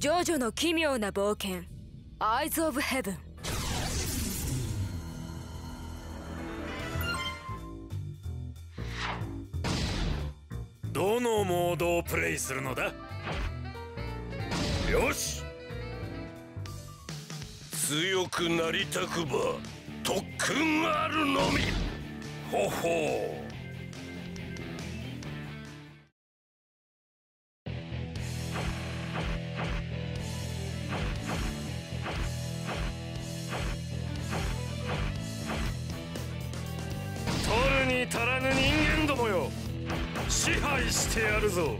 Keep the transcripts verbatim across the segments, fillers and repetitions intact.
ジョジョの奇妙な冒険、アイズ・オブ・ヘブン。 どのモードをプレイするのだ？よし、強くなりたくば特訓あるのみ。ほほう。取るに足らぬ人間どもよ、支配してやるぞ。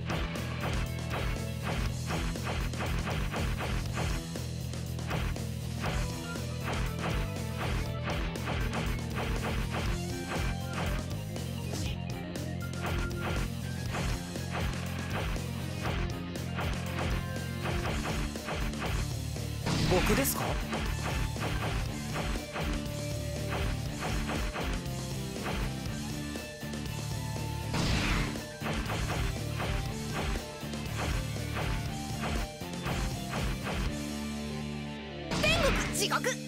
僕ですか？ 地獄、大地獄。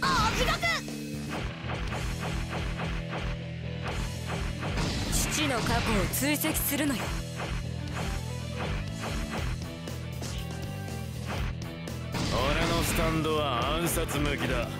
父の過去を追跡するのよ。 俺のスタンドは暗殺向きだ。無駄無駄。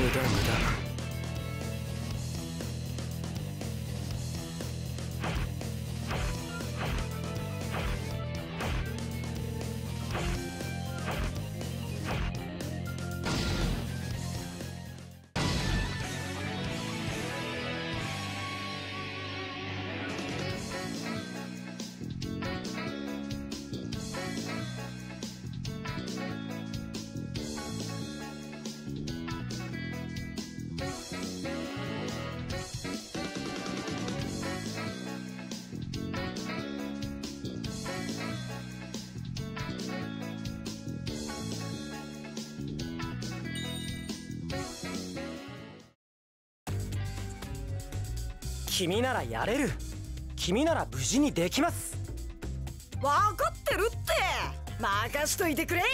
君ならやれる。君なら無事にできます。 分かってるって。任しといてくれ。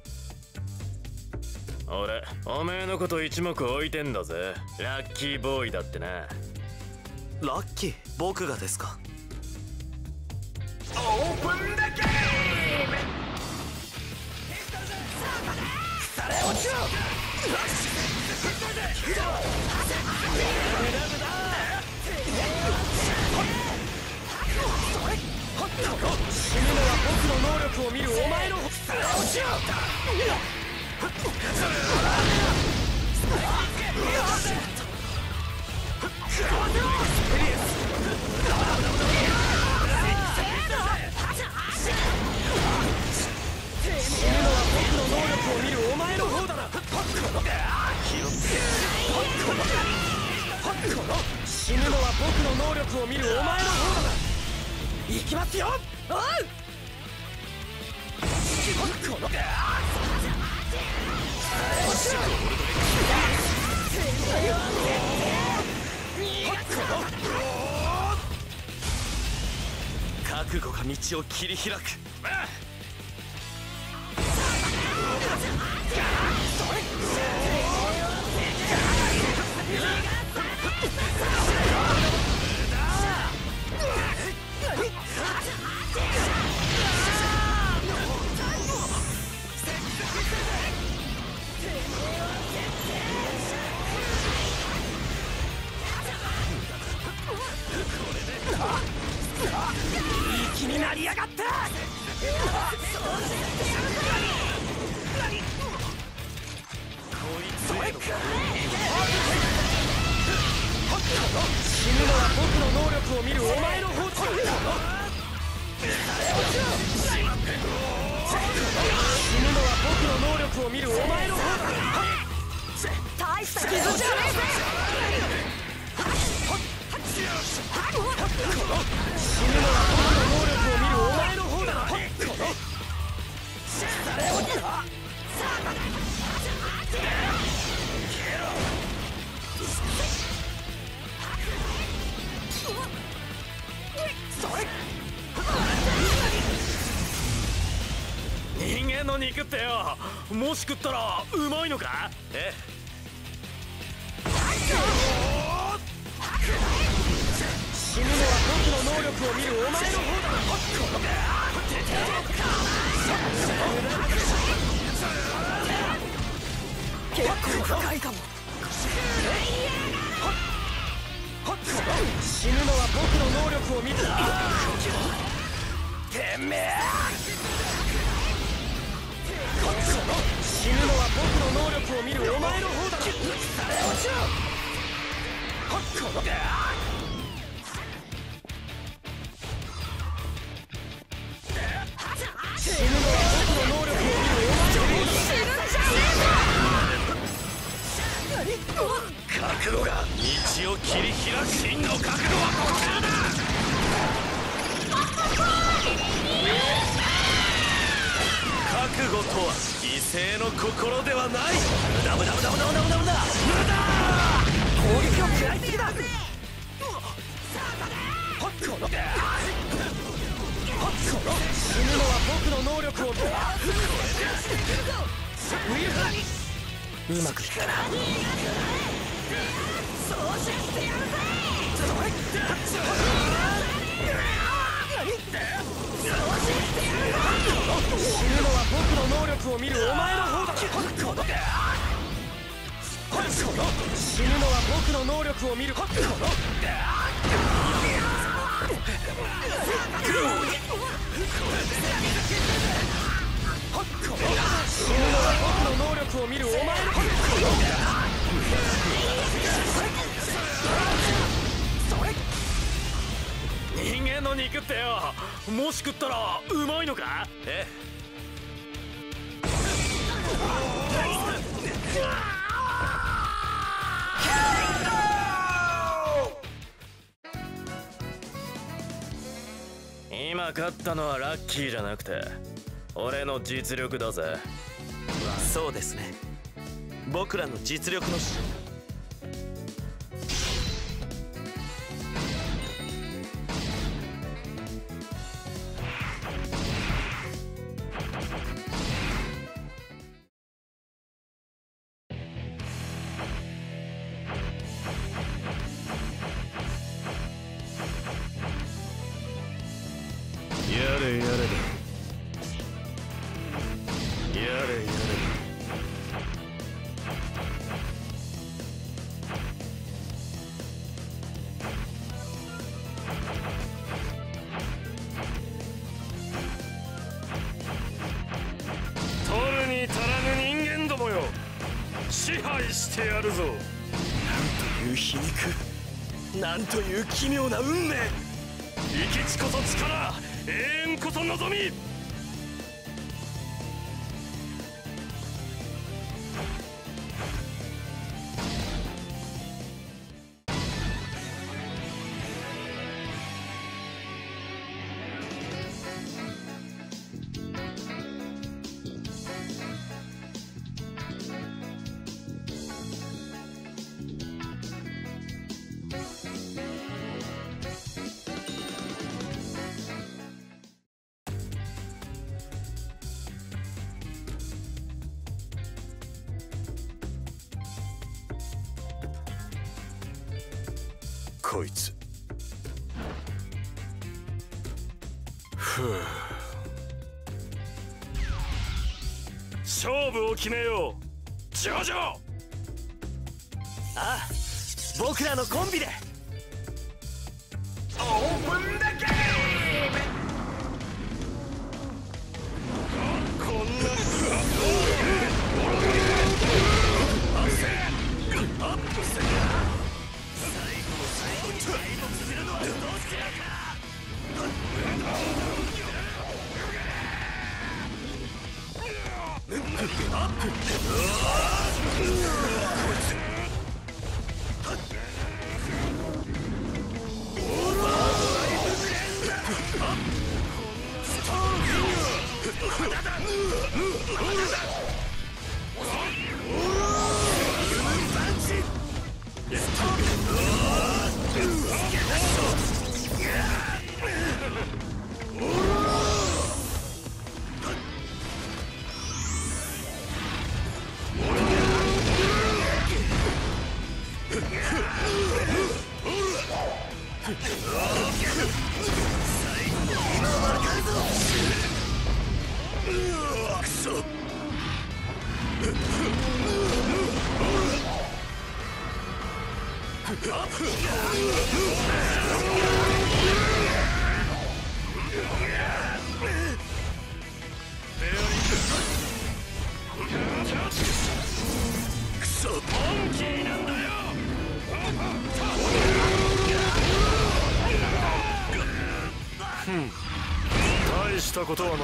俺、おめえのこと一目置いてんだぜ。ラッキーボーイだってな。 ラッキー、僕がですか？ オープンだゲーム。され落ちろ。 死ぬのは僕の能力を見るお前の方。死ぬのは僕の能力を見るお前の方だな。死ぬのは僕の能力を見るお前の方だな。行きますよ。おう。この覚悟が道を切り開く。いい気になりやがった。死ぬのは僕の能力を見るお前の方だ。死ぬのは僕の能力を見るお前の方だ。 大した傷じゃねえぜ。 死ぬのは僕の能力を見るお前の方だ。 人間の肉ってよ、もし食ったらうまいのか？ え死ぬのは僕の能力を見るお前の方だ。結構深いかも。死ぬのは僕の能力を見る。てめえ死ぬのは僕の能力を見るお前の方だ。死ぬのは僕の能力を見るお前の方だ。 覚悟が道を切り開く。真の覚悟はこちらだ。 覚悟とは犠牲の心ではない。無駄無駄無駄無駄無駄無駄無駄無駄。 攻撃を食らいすぎだ。死ぬのは僕の能力を。うまくいったな。死ぬのは僕の能力を見るお前の方だ。死ぬのは僕の能力を見る。死ぬのは僕の能力を見るお前の。人間の肉ってよ、もし食ったらうまいのか？ え今勝ったのはラッキーじゃなくて俺の実力だぜ。 そうですね、僕らの実力のしやれやれだ。やれやれだ。取るに足らぬ人間どもよ、支配してやるぞ。なんという皮肉、なんという奇妙な運命。生き地こそ力、永遠こそ望み。こいつ。ふう。勝負を決めよう、ジョジョ。ああ、僕らのコンビで。 オープンだけこんなくそ。くそ、モンキーなんだよ。ふん、大したことはない。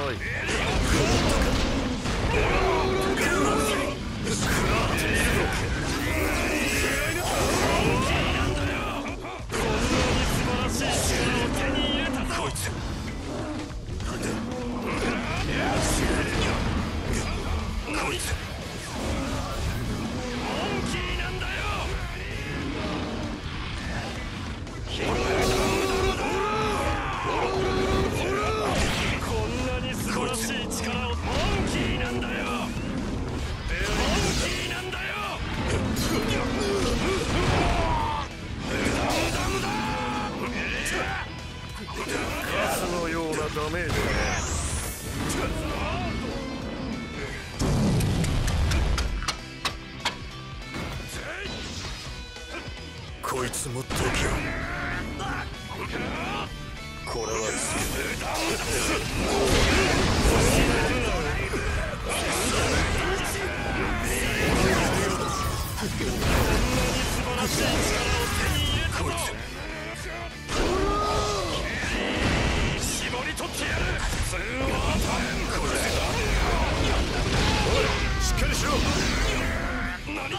ダメージだね。こいつも時を。これはしっかりしろ。何？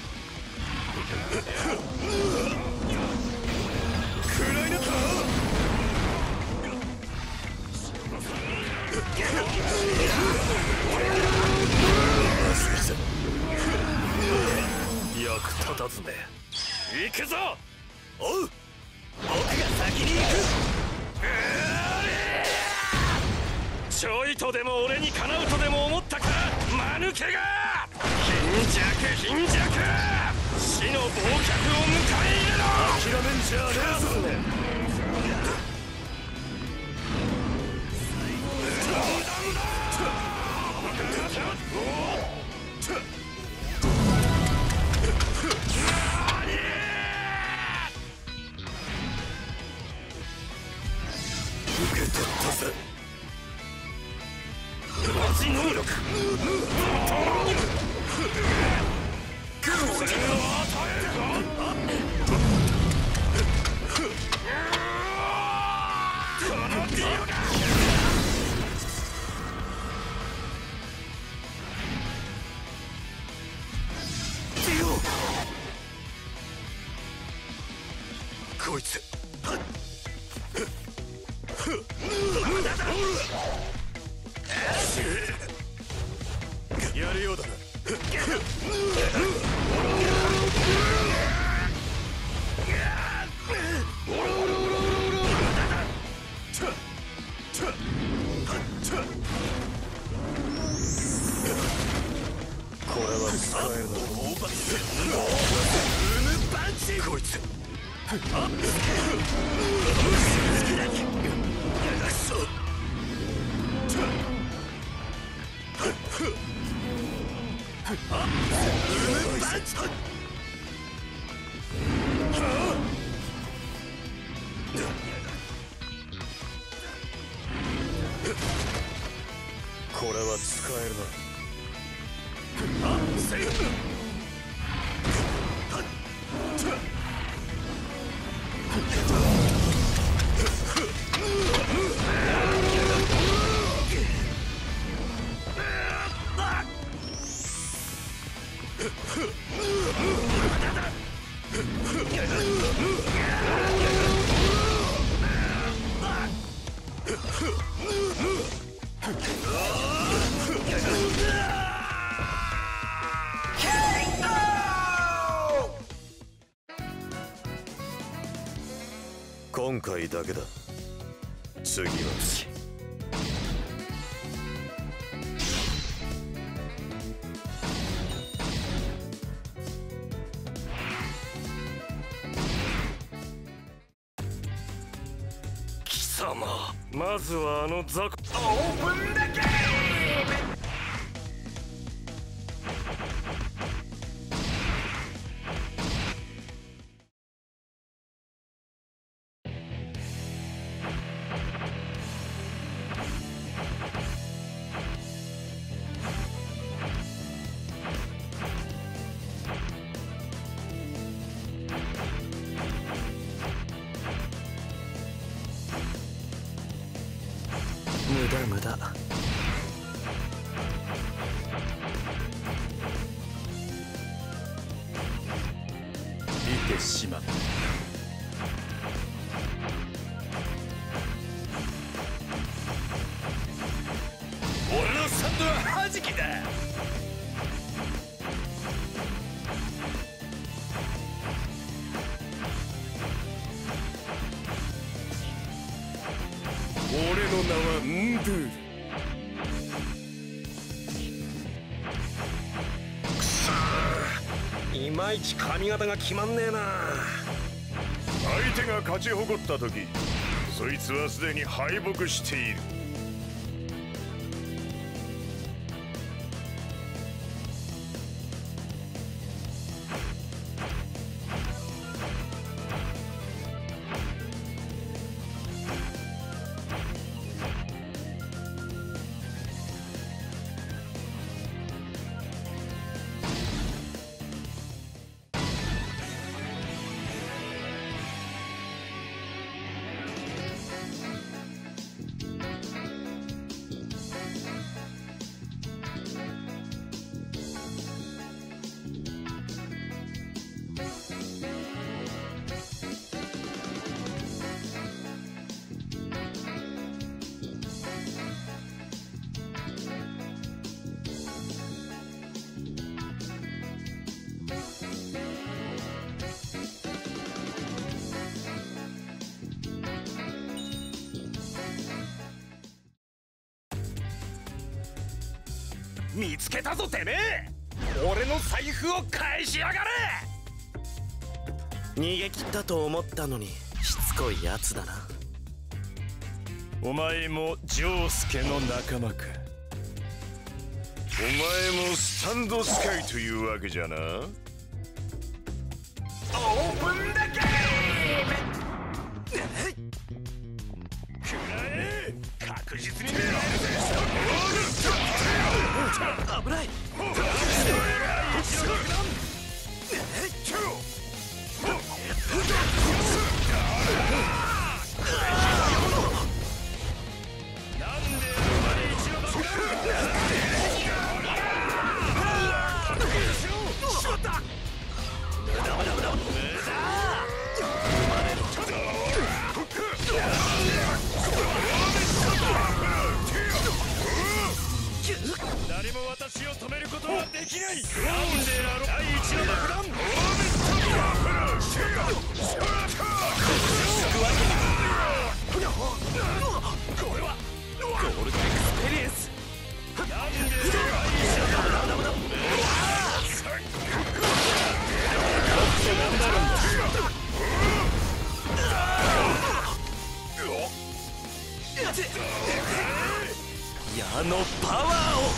くらいなった。役立たずね。行くぞ。おう。僕が先に行く。ちょいとでも俺にかなうとでも思ったか、間抜けが。貧弱貧弱、死の忘却を迎え入れろ。諦めんじゃねえぞ。受け取ったぜ。マジ能力。こいつ。やるようだな。これは使えるな。こいつ。あっ。これは使えるな。あっ、せい。今回だけだ。次は次。 様。 まずはあの雑魚。 Open the game! 無駄無駄。見てしまった。 俺のサンドは弾きだ。 俺の名はンドゥール。 くそー、いまいち髪型が決まんねえな。 相手が勝ち誇った時、そいつはすでに敗北している。 見つけたぞてめえ。俺の財布を返しやがれ。 逃げ切ったと思ったのにしつこいやつだな。 お前もジョウスケの仲間か。お前もスタンドスカイというわけじゃな。 Open the game! 確実に狙えるぜ。 危ない。 誰も私を止めることはできない。なんであろう。第一の爆弾。 これはゴールドエクスペリエンス。矢のパワーを。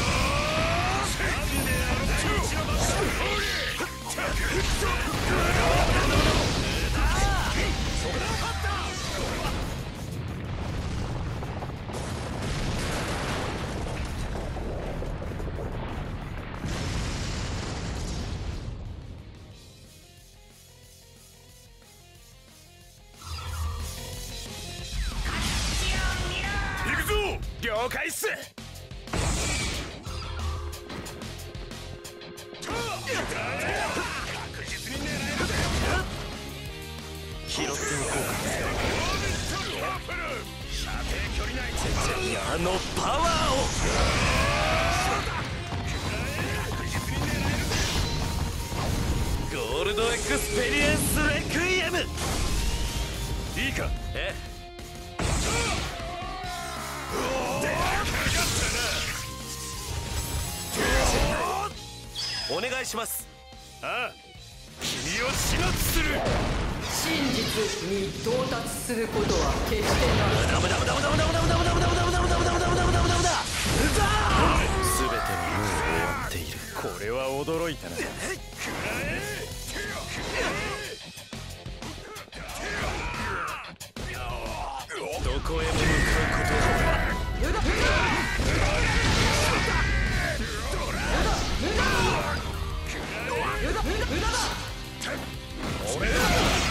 行くぞ。 了解っす。確実に狙えるぜ。 拾っておこ射程距離内。 う。矢のパワーを。 確実に狙えるぜ。 ゴールドエクスペリエンスレクイエム。 いいか。 えお願いします。 ああ、君を始末する。 真実に到達することは決してない。 ダメダメダメダメダメダメダメダメダメダメダメダメダメダメダメダメダメだ。全てはもう終わっている。 これは驚いたな。 どこへも向かうことは俺だ。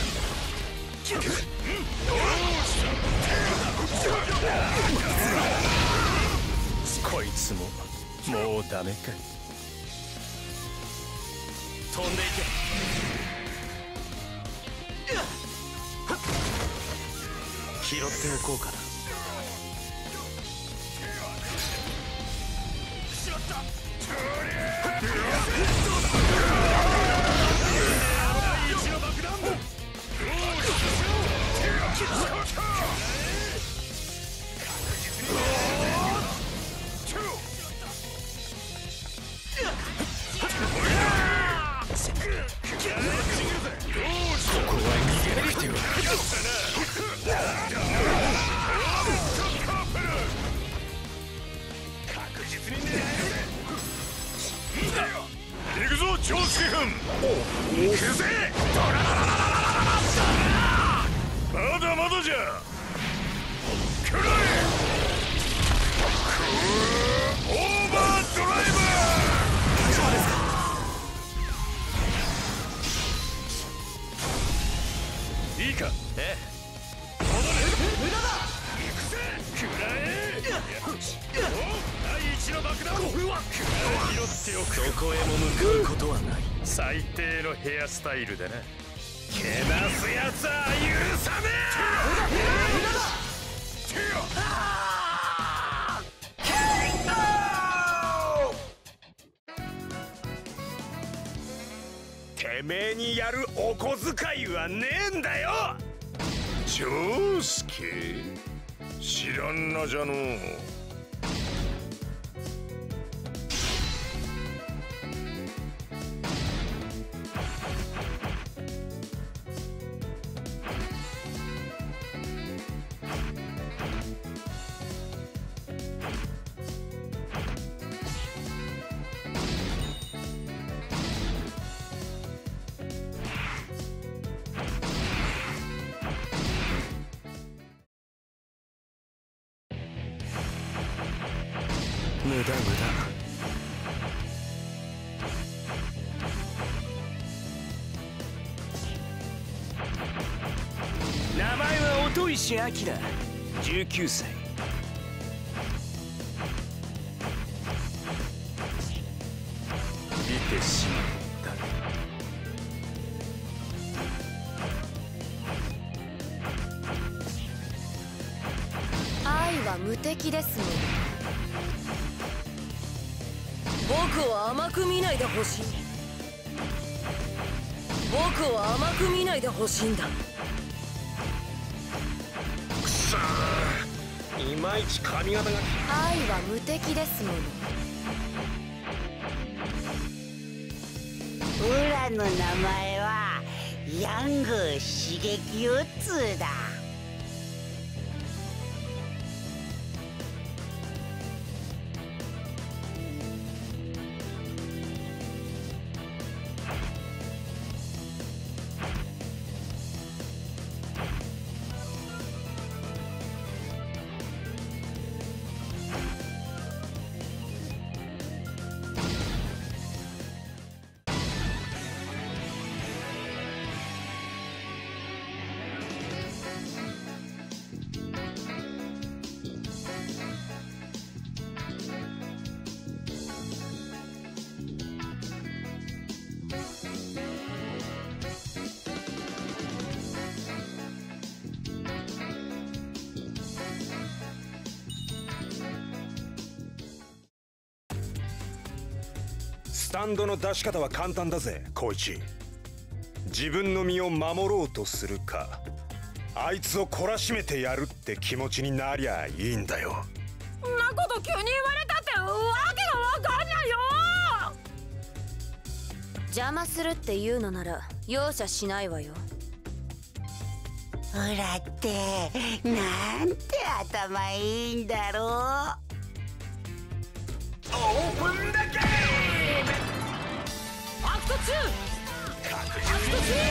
こいつももうダメか。 飛んでいけ。拾っておこうかな。 行くぞ長介君。行くぜ。まだまだじゃ。くらえ。オーバードライバー。そうですか。いいか。ええ。戻れ。無駄だ。行くぜ。くらえ。第一の爆弾。これは拾っておく。 どこへも向かうことはない。 最低のヘアスタイルだな。けなすやつは許さねえ。てめえにやるお小遣いはねえんだよ。長介知らんなじゃのう。 無駄無駄。 名前は音石明、じゅうきゅうさい。見てしまった。 愛は無敵ですもの。僕を甘く見ないでほしい。僕を甘く見ないでほしいんだ。 くそー、いまいち髪型が。 愛は無敵ですもの。 オラの名前はヤング刺激ウッズだ。 スタンドの出し方は簡単だぜ、コイチ。自分の身を守ろうとするか、あいつを懲らしめてやるって気持ちになりゃいいんだよ。 そんなこと急に言われたってわけがわかんないよ。 邪魔するって言うのなら容赦しないわよ。 オラってなんて頭いいんだろう。 オープンだけアクトツー、アクトスリ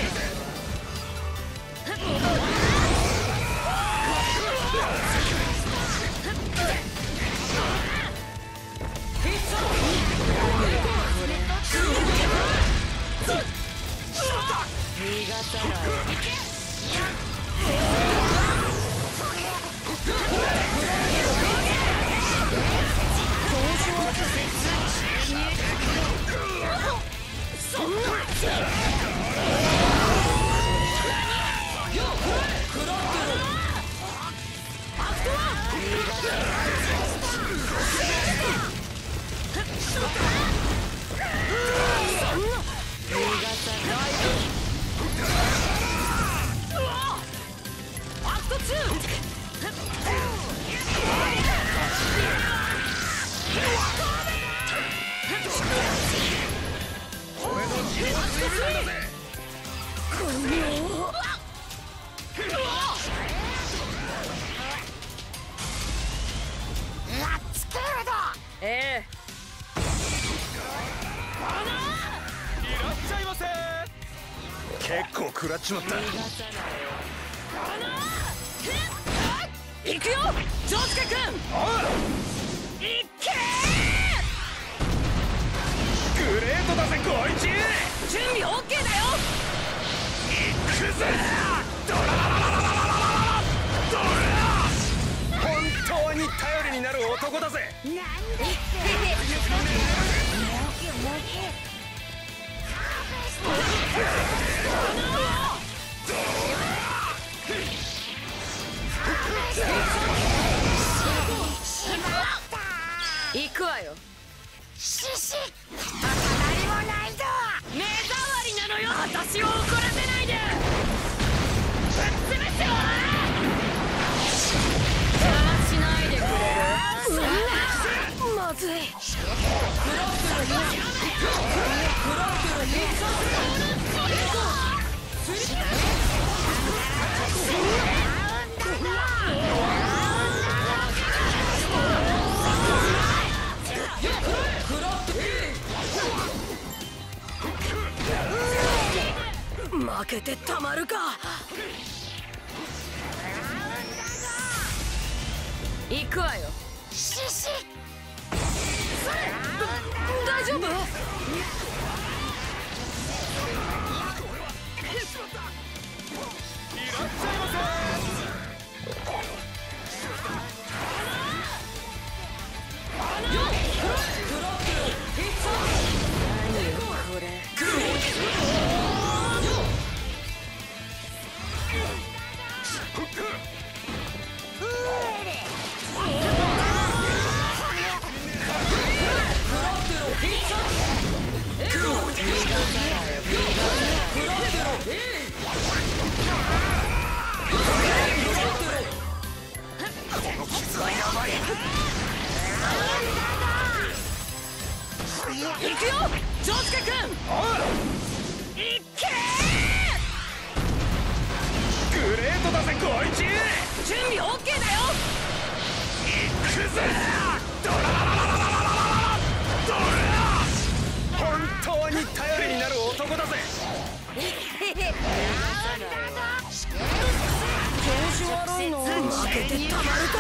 ええ。 結構食らっちまった。 行くよ丈介君。いっけグレートだぜこいつ。 準備 オーケー だよ。 行くぜドラララララララドラ。本当に頼りになる男だぜ。 なんで行くわよ。 シシ当たりもないぞ。 目障りなのよ。私を怒らせないで。ぶっ潰すよ。邪魔しないでくれる。そんなまずい。クロックルクロックル負けてたまるか。行くわよ。 シシ大丈夫？行くよ丈介君。いっけグレートだぜこいつ。 準備 オーケー だよ。 行くぜドララララララドラ。本当に頼りになる男だぜ。 調子悪いの。負けてたまるか。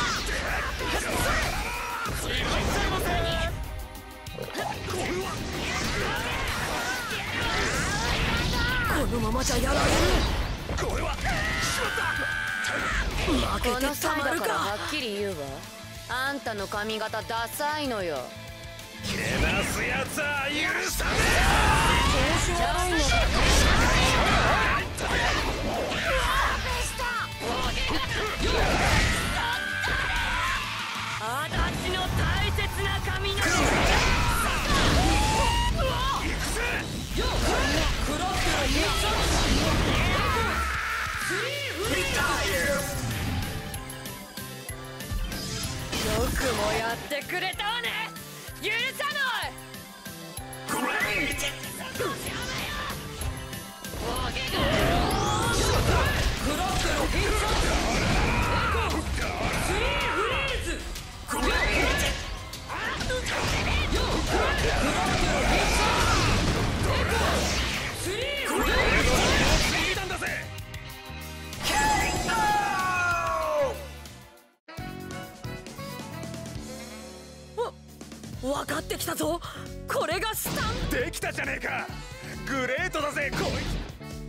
このままじゃやられる。 これは負けてたまるか。はっきり言うわ。あんたの髪型ダサいのよ。 けなすやつは許さね調子悪いの。あたしの大切な髪の毛。よくもやってくれたわね。許さない。クロックル分かってきたぞ。これがスタンできたじゃねえか。グレートだぜこいつ。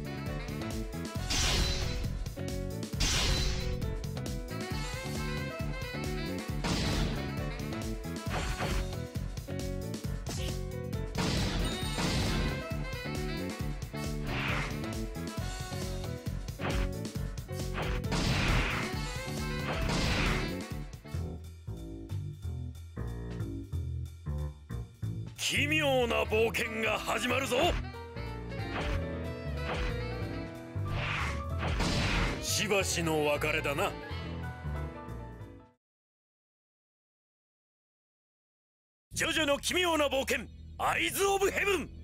奇妙な冒険が始まるぞ。しばしの別れだな。ジョジョの奇妙な冒険アイズ・オブ・ヘブン。